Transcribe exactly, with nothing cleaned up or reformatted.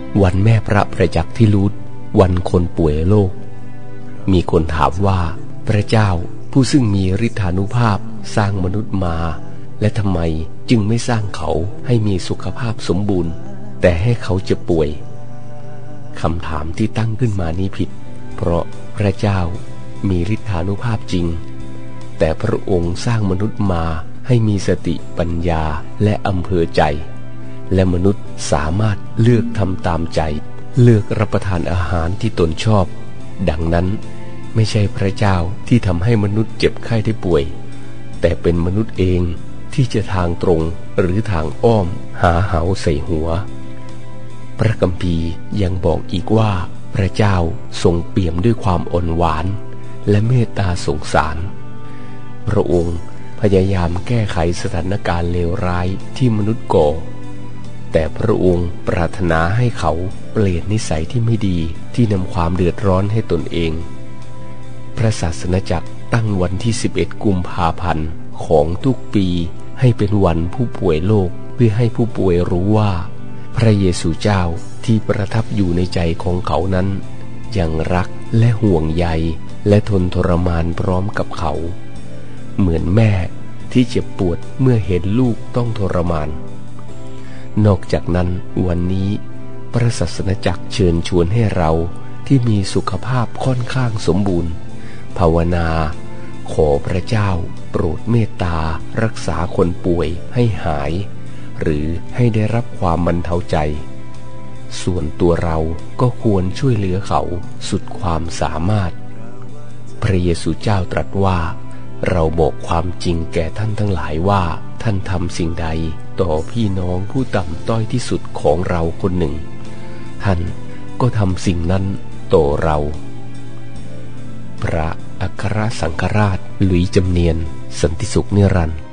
วันแม่พระประจักษ์ที่ลูดวันคนป่วยโรคมีคนถามว่าพระเจ้าผู้ซึ่งมีฤทธานุภาพสร้างมนุษย์มาและทำไมจึงไม่สร้างเขาให้มีสุขภาพสมบูรณ์แต่ให้เขาจะป่วยคำถามที่ตั้งขึ้นมานี้ผิดเพราะพระเจ้ามีฤทธานุภาพจริงแต่พระองค์สร้างมนุษย์มาให้มีสติปัญญาและอำเภอใจและมนุษย์สามารถเลือกทำตามใจเลือกรับประทานอาหารที่ตนชอบดังนั้นไม่ใช่พระเจ้าที่ทำให้มนุษย์เจ็บไข้ได้ป่วยแต่เป็นมนุษย์เองที่จะทางตรงหรือทางอ้อมหาเหาใส่หัวพระคัมภีร์ยังบอกอีกว่าพระเจ้าทรงเปี่ยมด้วยความอ่อนหวานและเมตตาสงสารพระองค์พยายามแก้ไขสถานการณ์เลวร้ายที่มนุษย์ก่อแต่พระองค์ปรารถนาให้เขาเปลี่ยนนิสัยที่ไม่ดีที่นำความเดือดร้อนให้ตนเองพระศาสนจักรตั้งวันที่สิบเอ็ดกุมภาพันธ์ของทุกปีให้เป็นวันผู้ป่วยโรคเพื่อให้ผู้ป่วยรู้ว่าพระเยซูเจ้าที่ประทับอยู่ในใจของเขานั้นยังรักและห่วงใยและทนทรมานพร้อมกับเขาเหมือนแม่ที่เจ็บปวดเมื่อเห็นลูกต้องทรมานนอกจากนั้นวันนี้พระศาสนจักรเชิญชวนให้เราที่มีสุขภาพค่อนข้างสมบูรณ์ภาวนาขอพระเจ้าโปรดเมตตารักษาคนป่วยให้หายหรือให้ได้รับความบรรเทาใจส่วนตัวเราก็ควรช่วยเหลือเขาสุดความสามารถพระเยซูเจ้าตรัสว่าเราบอกความจริงแก่ท่านทั้งหลายว่าท่านทำสิ่งใดต่อพี่น้องผู้ต่ำต้อยที่สุดของเราคนหนึ่งท่านก็ทำสิ่งนั้นต่อเราพระอัครสังฆราชหลุยส์จำเนียนสันติสุขนิรันดร์